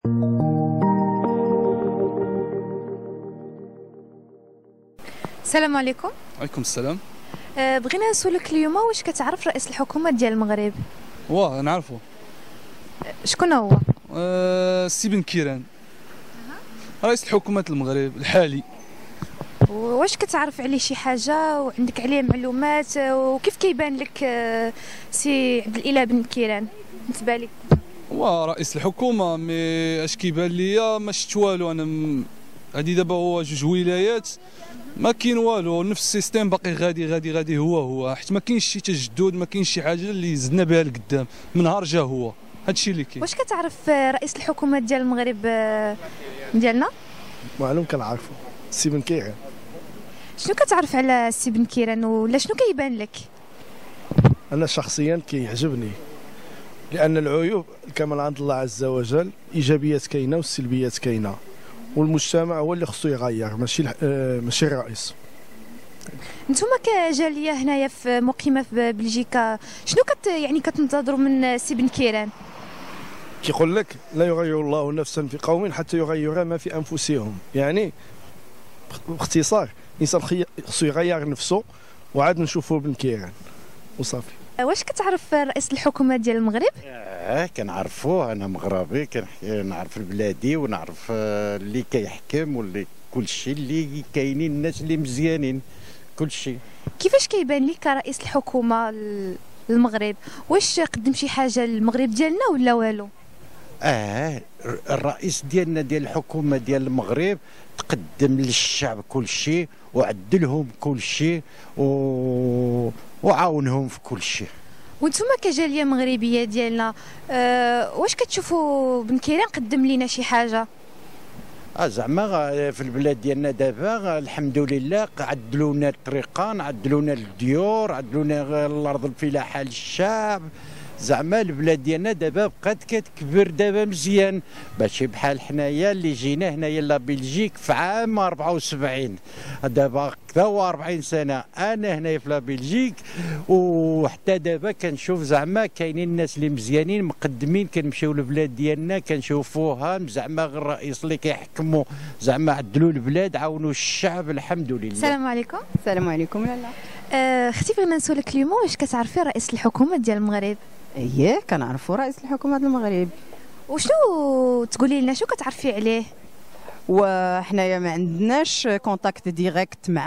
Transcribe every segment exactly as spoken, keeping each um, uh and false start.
السلام عليكم. وعليكم السلام. أه بغينا نسولك اليوم واش كتعرف رئيس الحكومه ديال المغرب؟ واه نعرفو. شكون هو؟ أه سي بن كيران، رئيس الحكومه المغرب الحالي. واش كتعرف عليه شي حاجه وعندك عليه معلومات، وكيف كيبان لك أه سي عبد الاله بن كيران بالنسبه لك؟ هو رئيس الحكومه، مي اش كيبان ليا ما شفت والو. انا م... هادي دابا هو جوج ولايات ما كاين والو، نفس السيستيم باقي غادي غادي غادي هو هو، حيت ما كاينش شي تجدد، ما كاينش شي حاجه اللي زدنا بها لقدام من نهار جا هو. هادشي اللي كاين. واش كتعرف رئيس الحكومه ديال المغرب ديالنا؟ معلوم كنعرفو سي بن كيران. شنو كتعرف على سي بن كيران ولا شنو كيبان لك؟ انا شخصيا كيعجبني، لان العيوب كما عند الله عز وجل، ايجابيات كاينه والسلبيات كاينه، والمجتمع هو اللي خصو يغير، ماشي ماشي الرئيس. نتوما كجاليه هنايا في مقيمه في بلجيكا، شنو كت يعني كتنتظروا من سي بن كيران؟ كيقول لك لا يغير الله نفسا في قوم حتى يغيروا ما في انفسهم، يعني باختصار الانسان خصو يغير نفسه وعاد نشوفوا بن كيران وصافي. واش كتعرف رئيس الحكومه ديال المغرب؟ اه كنعرفوه، انا مغربي، كنعرف البلادي ونعرف اللي كيحكم واللي كلشي اللي كاينين، الناس اللي مزيانين كلشي. كيفاش كيبان لك كرئيس الحكومه للمغرب؟ واش قدم شي حاجه للمغرب ديالنا ولا والو؟ اه الرئيس ديالنا ديال الحكومه ديال المغرب تقدم للشعب كلشي وعدلهم كلشي و... وعاونهم في كلشي. وانتم كجاليه مغربيه ديالنا، أه واش كتشوفوا بن كيران قدم لينا شي حاجه؟ اه زعما في البلاد ديالنا دابا الحمد لله عدلونا الطريقان، عدلونا الديور، عدلونا الارض الفلاحه للشعب. زعما البلاد ديالنا دابا بقات كتكبر دابا مزيان، ماشي بحال حنايا اللي جينا هنايا لا بلجيك في عام أربعة وسبعين، دابا كذا وأربعين سنه انا هنايا في لا بلجيك، وحتى دابا كنشوف زعما كاينين الناس اللي مزيانين مقدمين، كنمشيو للبلاد ديالنا كنشوفوها زعما الرئيس اللي كيحكموا زعما عدلوا البلاد، عاونوا الشعب الحمد لله. السلام عليكم. السلام عليكم. لالا أه اختي بغينا نسولك اليوم واش كتعرفي رئيس الحكومه ديال المغرب؟ اييه كنعرفوا رئيس الحكومه ديال المغرب. وشنو تقولي لنا شنو كتعرفي عليه؟ وحنايا ما عندناش كونتاكت ديريكت مع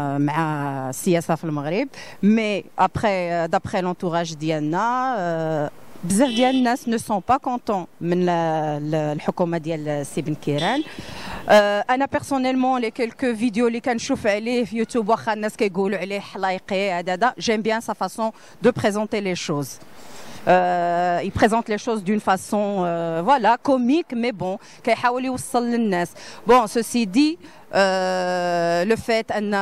مع السياسه في المغرب، مي ابخي دابخي لونتوراج ديالنا بزاف ديال الناس نو سون با كونطون من الحكومه ديال سي بن كيران. انا بيرسونيلمون لي كيلكو فيديو اللي كنشوف عليه في يوتيوب، واخا الناس كيقولوا عليه حلايقي هذا هذا، جيم بيان سا فاسون دو بريزونتي لي شوز. Euh, il présente les choses d'une façon euh, voilà comique, mais bon كيحاول يوصل للناس. Bon ceci dit euh, le fait ان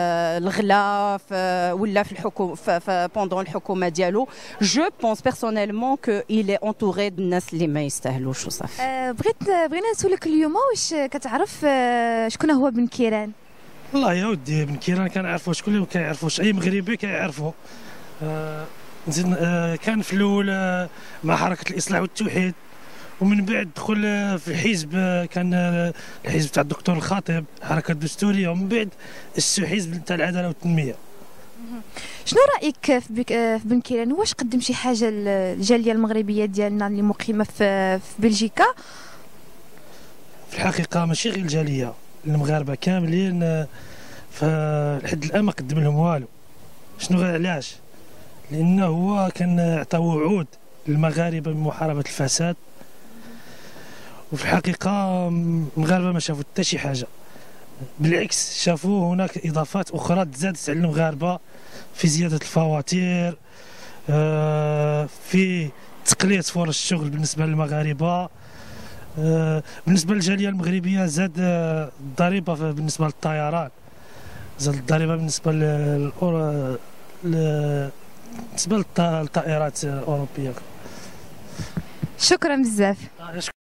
الغلا ولا في الحكومه pendant الحكومه ديالو، je pense personnellement que il est entouré بالناس اللي ما يستاهلوش وصافي. أه بغيت بغينا نسولك اليوم واش كتعرف أه شكون هو بن كيران؟ والله يا ودي بن كيران كنعرفو، شكون اللي ما كيعرفوش؟ اي مغربي كيعرفو. أه نزيد كان في الاول مع حركه الاصلاح والتوحيد، ومن بعد دخل في الحزب، كان الحزب تاع الدكتور الخطيب الحركه الدستوريه، ومن بعد الحزب تاع العداله والتنميه. شنو رايك في بن كيران؟ واش قدم شي حاجه للجاليه المغربيه ديالنا اللي مقيمه في في بلجيكا؟ في الحقيقه ماشي غير الجاليه، المغاربه كاملين فلحد الان ما قدم لهم والو. شنو غير علاش؟ لأنه هو كان عطى وعود للمغاربة بمحاربة الفساد، وفي الحقيقة المغاربة ما شافوا حتى شي حاجة، بالعكس شافوا هناك إضافات أخرى تزادت على المغاربة في زيادة الفواتير، في تقليص فرص الشغل بالنسبة للمغاربة. بالنسبة للجالية المغربية زاد الضريبة بالنسبة للطيران، زاد الضريبة بالنسبة لل بالنسبه للطائرات الاوروبيه. شكرا بزاف.